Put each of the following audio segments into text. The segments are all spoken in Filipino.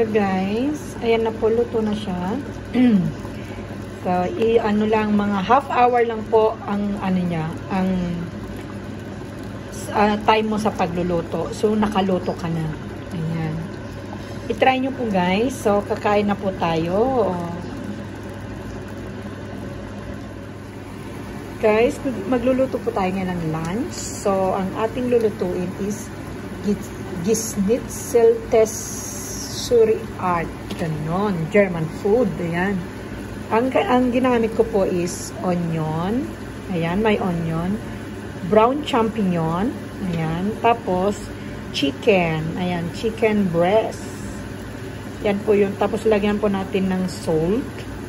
So guys, ayan na po, luto na siya. So, ano lang, mga half hour lang po ang ano niya, ang time mo sa pagluluto. So, nakaluto ka na. Ayan. I-try nyo po guys. So, kakain na po tayo. Guys, magluluto po tayo ngayon ng lunch. So, ang ating lulutuin is Gisnitzel Tessuri Art. Ganon. German food. Ayan. Ang ginamit ko po is onion. Ayan, may onion. Brown champignon. Ayan. Tapos, chicken. Ayan, chicken breast. Yan po yun. Tapos, lagyan po natin ng salt.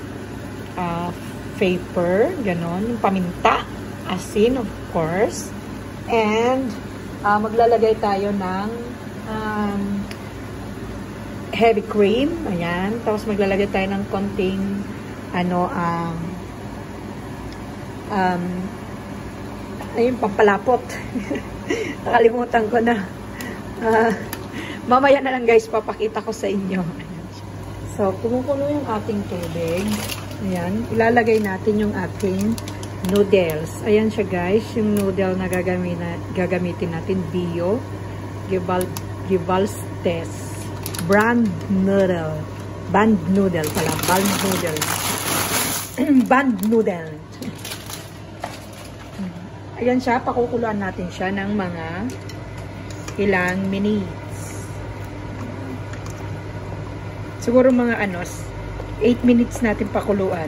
Pepper. Ganon. Paminta. Asin, of course. And, maglalagay tayo ng heavy cream. Ayan. Tapos, maglalagay tayo ng konting ayun, pampalapot. Nakalimutan ko na. Mamaya na lang guys, papakita ko sa inyo. So, kumukulo yung ating tubig. Ayan, ilalagay natin yung ating noodles. Ayan siya guys, yung noodle na gagamitin natin, Bio Givalstes brand noodle. Band noodle pala, band noodle. Band noodle. Ayan siya, pakukuluan natin siya ng mga ilang minutes. Siguro mga 8 minutes natin pakuluan.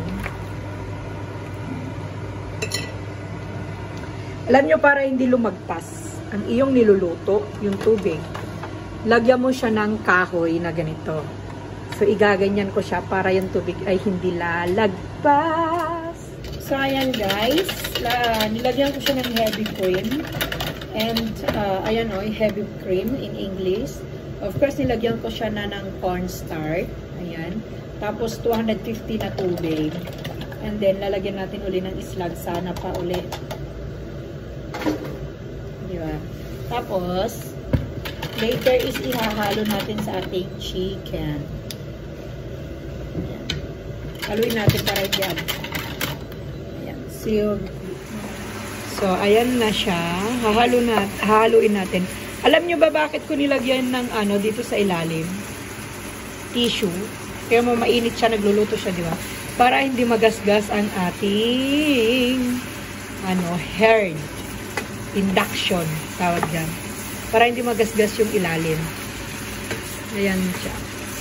Alam nyo, para hindi lumagpas ang iyong niluluto, yung tubig, lagyan mo siya ng kahoy na ganito. So, igaganyan ko siya para yung tubig ay hindi lalagpas. So, ayan guys, nilagyan ko siya ng heavy cream. And, ayan heavy cream in English. Of course, nilagyan ko siya na ng cornstarch. Ayan. Tapos, 250 na tubig. And then, lalagyan natin uli ng islag. Sana pa uli. Diba? Tapos, later is ihahalo natin sa ating chicken. Ayan. Haluin natin para yan. Ayan. So, ayan na siya. Hahaluin natin. Alam nyo ba bakit ko nilagyan ng dito sa ilalim? Tissue. Kaya mainit siya, nagluluto siya, di ba? Para hindi magasgas ang ating herd. Induction, tawag dyan. Para hindi magasgas yung ilalim. Ayan siya.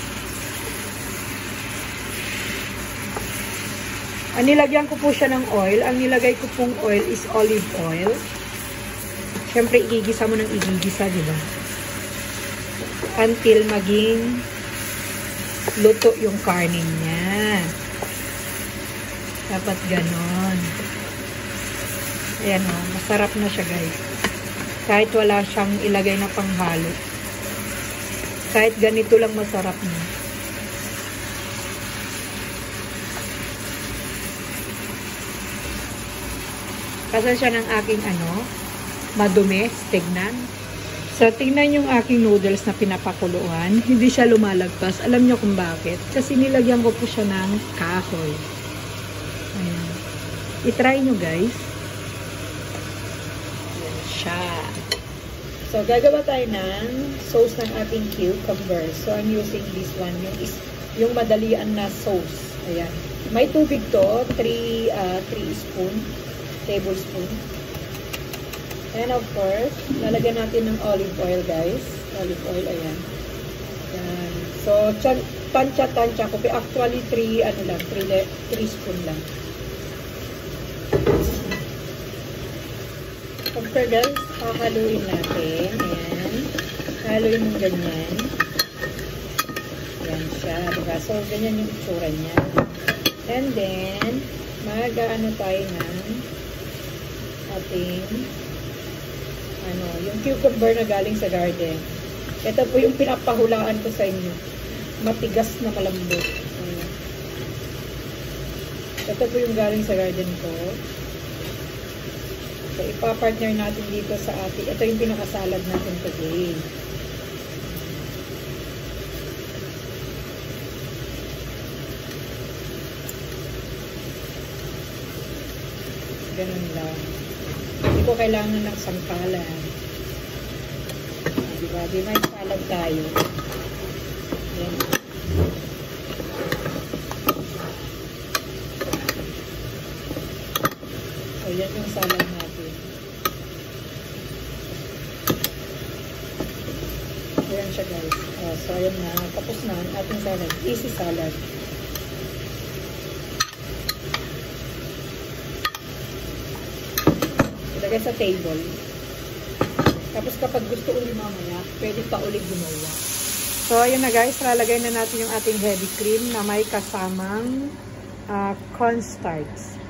Nilagyan ko po siya ng oil. Ang nilagay ko pong oil is olive oil. Siyempre, igigisa mo ng igigisa, di ba? Until maging luto yung karne niya. Dapat ganon. Ayan masarap na siya guys. Kahit wala siyang ilagay na panghalo. Kahit ganito lang masarap na. Kasi siya ng aking madumi, tignan. So, tingnan yung aking noodles na pinapakuluan. Hindi siya lumalagpas. Alam nyo kung bakit? Kasi nilagyan ko po siya ng kahoy. Ayan. I-try nyo guys. Ayan siya. So, gagawa tayo ng sauce ng ating cucumber. So, I'm using this one. Yung madalian na sauce. Ayan. May tubig to. 3 tablespoon. And of course, lalagyan natin ng olive oil guys. Olive oil, ayan. Ayan. So, tansya-tansya ko. Actually, 3 spoon lang. Okay guys, hahaluin natin. Ayan. Haluin mo ganyan. Ayan siya. Diba? So, ganyan yung itsura niya. And then, tayo ng ating yung cucumber na galing sa garden. Ito po yung pinapahulaan ko sa inyo. Matigas na malambot. Ito po yung galing sa garden ko. So, ipapartner natin dito sa ating. Ito yung pinakasalad natin today. Ganun lang. Hindi ko kailangan ng sampalan. Diba? Di may salad tayo. Yan. So, yan yung salad natin. Ayan siya guys. So, ayan na. Tapos na ang ating salad. Easy salad. Ilagay sa table. Tapos kapag gusto ulit mamaya, pwede pa ulit gumawa. So, ayan na guys. Lalagay na natin yung ating heavy cream na may kasamang cornstarch.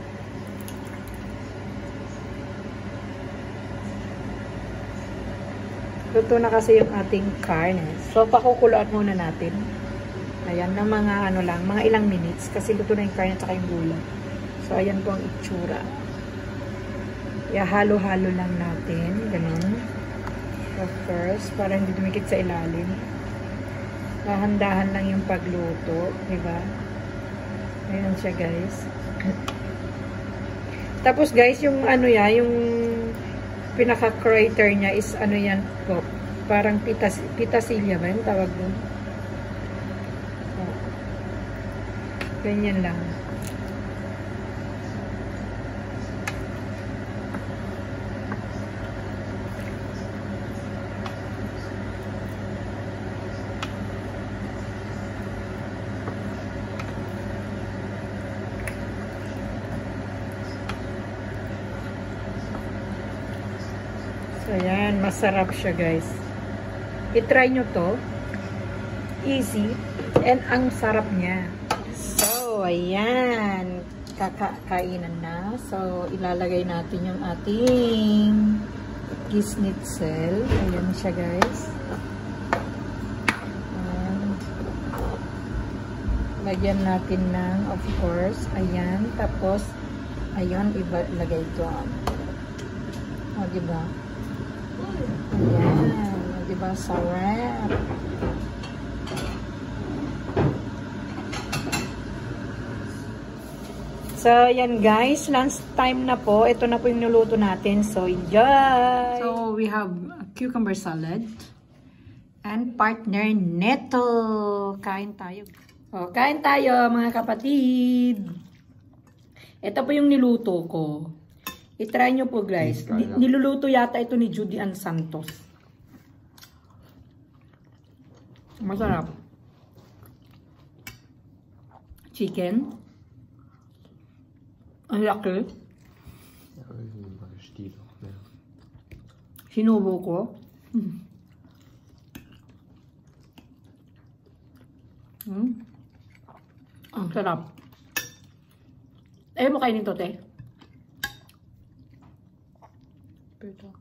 Luto na kasi yung ating karne. So, pakukuluan muna natin. Ayan, ng mga ano lang, mga ilang minutes. Kasi luto na yung karne at yung gulay. So, ayan po ang itsura. Halo-halo lang natin. Ganun. So, first, para hindi dumikit sa ilalim. Dahan-dahan lang yung pagluto. Diba? Ayan siya, guys. Tapos, guys, yung ano yan, yung pinaka-crater niya is ano yan po, parang pitasilya ba yung tawag doon? Oh. Ganyan lang. So, ayan. Masarap siya, guys. I-try nyo to. Easy. And ang sarap niya. So, ayan. Kakainan na. So, ilalagay natin yung ating gisnitzel. Ayan siya, guys. And, lagyan natin ng, of course, ayan. Tapos, ayan, ilagay doon. O, diba? Ayan. Diba? Sarap. So, ayan guys. Lunch time na po. Ito na po yung niluto natin. So, enjoy! So, we have cucumber salad and partner neto. Kain tayo. O, kain tayo mga kapatid. Ito po yung niluto ko. I-try nyo po guys. Niluluto yata ito ni Judy Ann Santos. Masarap. Chicken. Ang laki. Sinubo ko. Ang sarap. Ayaw mo kainin to, te? Ito.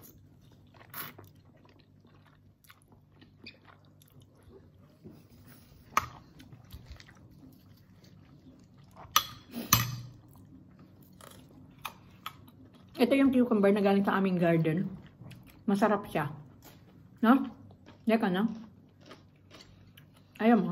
Ito yung cucumber na galing sa aming garden. Masarap siya. No? Yaka, no? Ayaw mo.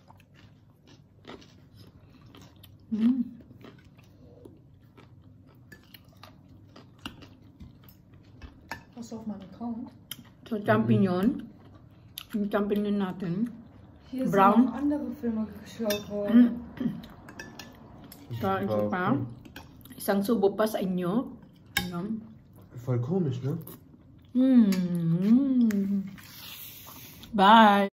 Was auf meinem Account. So, champignon. Yung champignon natin. Hier Brown. sind noch andere Filme geschaut worden. So, isa pa. Isang subo pa sa inyo. Ayan. Voll komisch, ne? Bye!